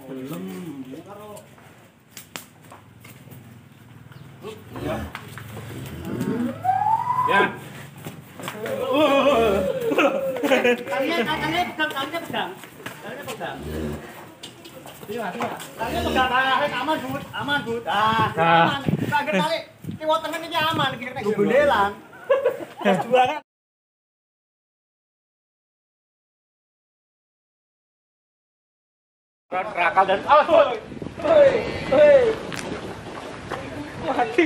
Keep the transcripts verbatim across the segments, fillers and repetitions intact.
Belum. Ya. Ya. Kalian kalian pegang, kalian pegang. Kalian pegang. Iya, iya. Kalian pegang ah, aman, Bud. Aman, Bud. Ah, aman. Kaget kali. Kiwa tengen iki aman, iki nek gondelan. Jualan. Rakal dan awas, Bud. Hei, hei. Mati.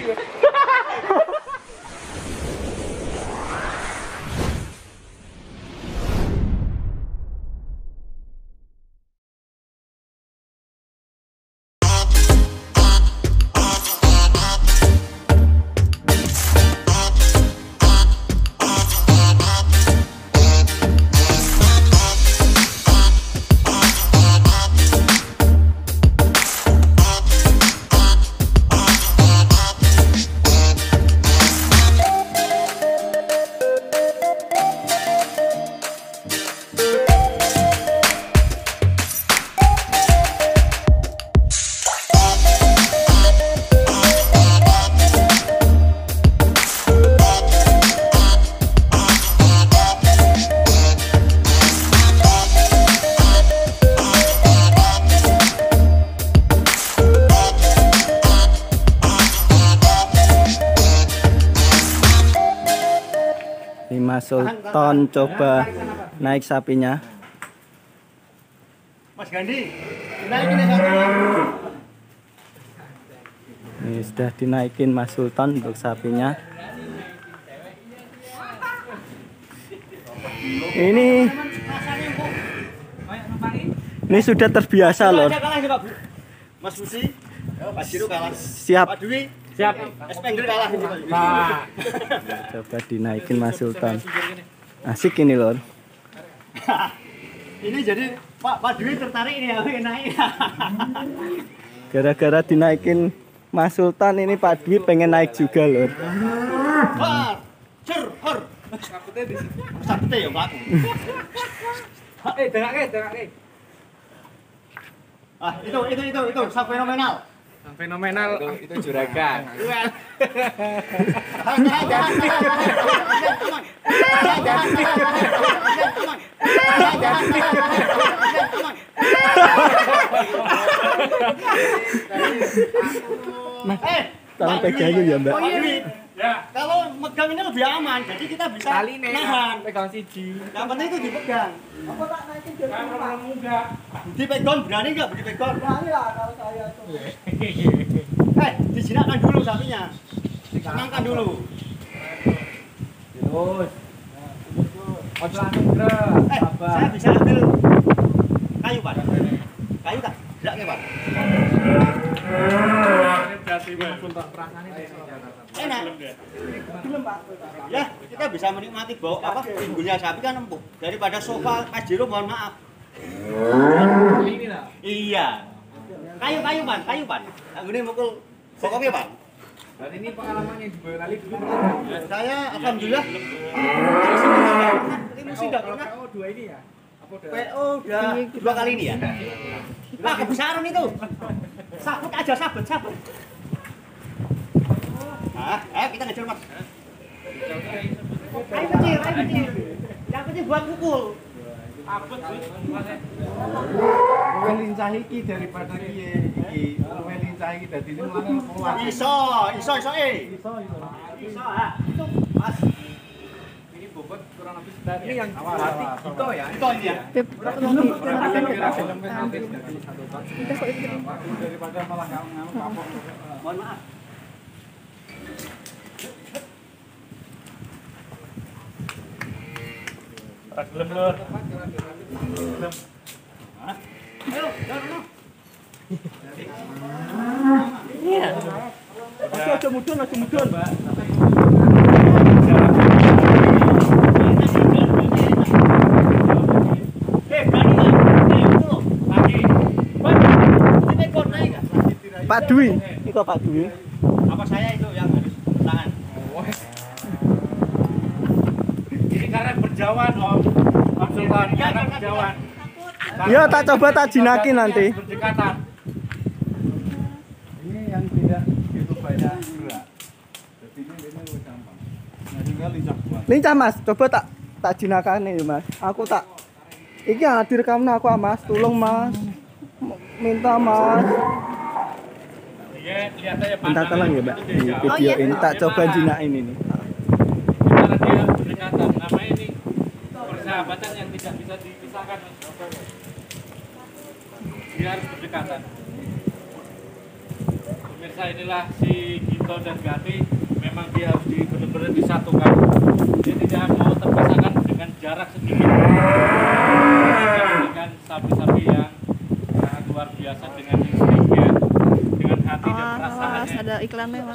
Mas Sultan coba naik sapinya. Mas Gandhi, naikin sapinya. Ini sudah dinaikin Mas Sultan untuk sapinya. Ini ini sudah terbiasa loh. Mas Susi, Pak Jiro kalah. Siap. Pak Dwi, Siap. Espenggel kalah ini. Nah. Coba dinaikin Mas Sultan. Asik ini lor. Ini jadi Pak Pak Dwi tertarik ini ya naik. Gara-gara dinaikin Mas Sultan ini Pak Dwi pengen naik juga lor. Har, cer, har. Sakute di sini. Sakute ya, Pak. Eh, tengake, tengake. Ah, itu itu itu itu sak fenomenal. Yang fenomenal itu juragan. Eh, tolong pegangin ya Mbak. Ya. Kalau megang ini lebih aman, jadi kita bisa Kali nih, nahan. pegang siji. Yang penting itu dipegang. Apa tak naikin dari orang muda? Dipegang berani nggak? Dipegang. Berani lah kalau saya tuh. Eh, dijinakkan dulu sapinya. Tenangkan dulu. Terus. Ojo langsung gerak. Eh, saya bisa ambil kayu, Pak. Kayu tak? Tidak nih, Pak. Enak. Ya, kita bisa menikmati bau apa pinggulnya sapi kan empuk daripada sofa Mas Jiro, mohon maaf. Ini lah. Iya. Kayu kayu Pan, kayu Pan. Ini mukul pokoknya Pan. Dan ini pengalamannya di Boyolali dulu. Saya alhamdulillah. Ini sudah pernah. P O dua ini ya. P O udah dua kali ini ya. Wah, kebesaran itu. Sabut aja, sabut, sabut. Ah, ayo kita ngejar Mas. Ayo kecil, ayo kecil. Yang kecil buat pukul. Abot Luwih lincah iki daripada piye iki. Luwih lincah iki dadi ini malah keluar. Iso, iso, iso eh. Iso iso. Iso, ha. Itu Mas. Ini bobot kurang lebih ini yang berarti itu ya. Itu ini ya. Daripada malah nganu kapok. Mohon maaf. Ora gelem lur. Gelem. Hah? Ayo, jalan. Iya. Aja mudun, aja mudun, Mbak. Pak Dwi, ini kok Pak Dwi? Apa saya itu yang harus tangan? Ini karena berjauhan Om. Om Sultan karena berjauhan. Ya tak coba tak jinakin nanti. Berdekatan. Ini yang tidak itu banyak gerak. Jadi ini ini lebih gampang. Nah, tinggal lincah buat. Lincah Mas, coba tak tak jinakane ya Mas. Aku tak iki hadir kamu aku ah, Mas, tolong Mas. M- Minta Mas. Iya, lihat aja Minta tolong ya Mbak di video ini tak coba jinakin ini. Karena dia berdekatan, namanya ini persahabatan yang tidak bisa dipisahkan. Dia harus berdekatan. Pemirsa, inilah si Gito dan Gati, memang dia harus di, benar-benar disatukan. Dia tidak mau terpisahkan dengan jarak sedikit. Dengan sapi-sapi yang sangat luar biasa, dengan instingnya, dengan hati dan Awas, perasaannya. ada iklan lewat.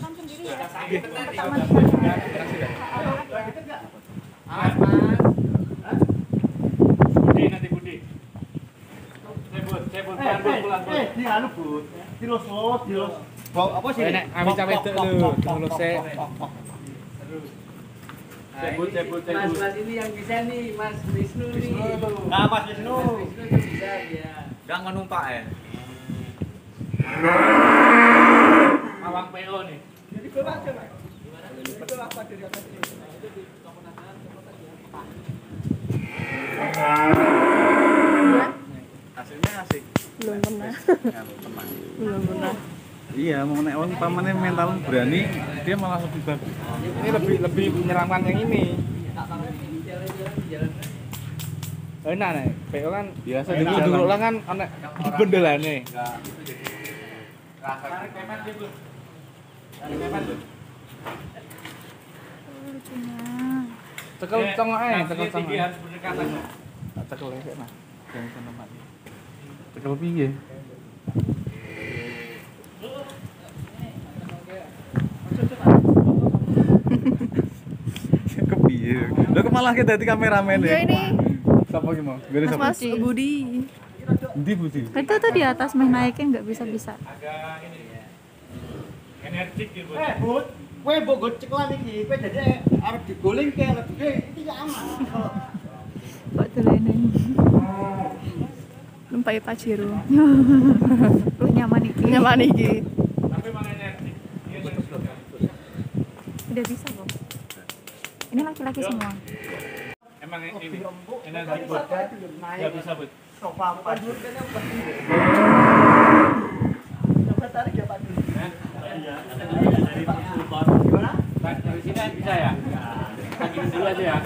Budi nanti Budi. Cebut, cebut, pelan pelan Eh, di anu Bud. Dilus-lus, dilus. Bau apa sih? Nek kami cawe itu lho, dulu se. Cebut, cebut, Mas cebut. Mas ini yang bisa nih, Mas Wisnu nih. Nah, Mas Wisnu. Mas Wisnu tuh bisa ya. Enggak ngenumpak ya. Awang P O nih. Hasilnya asik. Belum pernah. Belum pernah. Iya, mau nek wong pamane mental berani, dia malah lebih bagus. Ini lebih lebih menyeramkan yang ini. Enak nih, P O kan Biasa dulu dulu lah kan anak bendelane. Tarik kemet dia, Bud. Tarik kemet, Bud. Cekel congok ae, cekel Kakinya tinggi, congok. harus berdekatan. loh. Tak cekel ae nah. Jangan kena mati. Tekel piye? Kepiye? Lho kok malah kita dadi kameramen Ya ya? ini Sapa ki mau? Gede Mas sapa? Mas Budi. Endi Budi? Itu tuh di atas meh naikin nggak bisa-bisa. Agak ini ya. Energik gitu, Bud. Eh, Bud, kowe mbok go ceklan iki, kowe dadi arep digoling ke arep gede, iki ya aman. Kok delenen. Numpai Pajero. Lu nyaman iki. Nyaman iki. Tapi emang energik. Dia energik. Udah bisa kok. Ini laki-laki semua. Emang ini energik, Bud. Nggak bisa, Bud. Sofa apa? Coba tarik ya Pak. Gimana? Pak, dari sini bisa ya? Kaki dulu aja ya.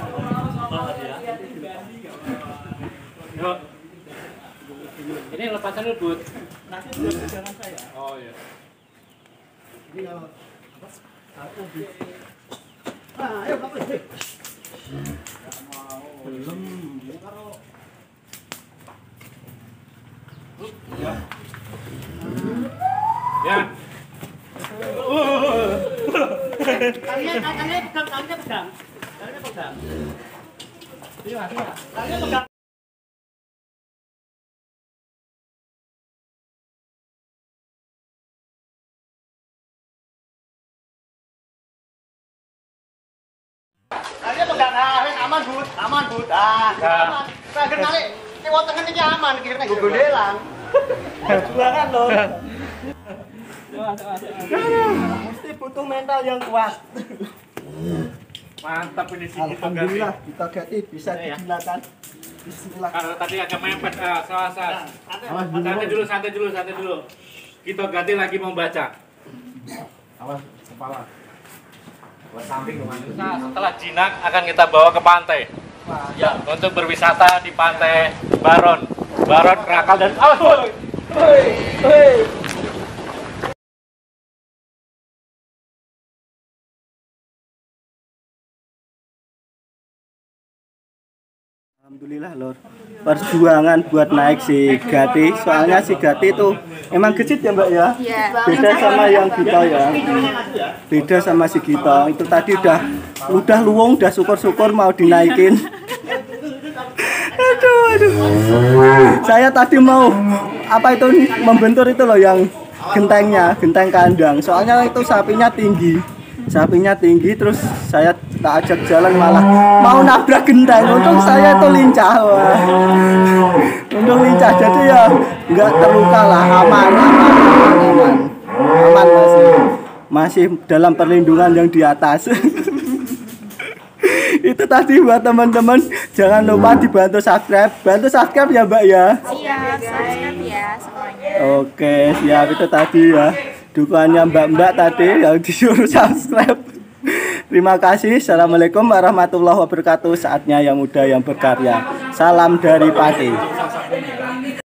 Yuk. Ini lepasan dulu, Bud. Nanti dulu jangan saya. Oh iya. Ini kalau apa? Satu di. Ah, ayo Pak. Belum. Kalau Ya. kalian kalian pegang, kalian pegang. Kalian pegang. Iya, iya. Kalian pegang. Kalian pegang, ah, wis aman, Bud. Aman, Bud. Ah, aman. Saya narik. Kiwa tengen iki aman, kira-kira gue gondelang. Jualan loh. Mesti butuh mental yang kuat. Mantap ini sih kita Alhamdulillah kita ganti bisa digunakan. Bismillah. Kalau tadi agak mepet, ah, salah salah. Santai dulu, santai dulu, santai dulu. Kita ganti lagi mau baca. Awas kepala. Nah, setelah jinak akan kita bawa ke pantai. Ya, untuk berwisata di pantai Baron, Baron, Krakal dan awas, Bud. Alhamdulillah lor, perjuangan buat naik si Gati, soalnya si Gati itu emang kecil ya Mbak ya, Iya. beda sama yang Gito ya, beda sama si Gito, itu tadi udah udah luwung, udah syukur-syukur mau dinaikin. Aduh, aduh, saya tadi mau apa itu membentur itu loh yang gentengnya, genteng kandang, soalnya itu sapinya tinggi, sampingnya tinggi, terus saya tak ajak jalan malah mau nabrak genteng. Untung saya itu lincah, wah. Untung lincah, jadi ya nggak terluka lah, aman, aman, aman, aman, aman masih, masih dalam perlindungan yang di atas. Itu tadi buat teman-teman, jangan lupa dibantu subscribe, bantu subscribe ya Mbak ya. Siap, subscribe ya semuanya. Oke, siap, itu tadi ya dukungannya Mbak-mbak tadi yang disuruh subscribe. Terima kasih. Assalamualaikum warahmatullahi wabarakatuh. Saatnya yang muda yang berkarya. Salam dari Pati.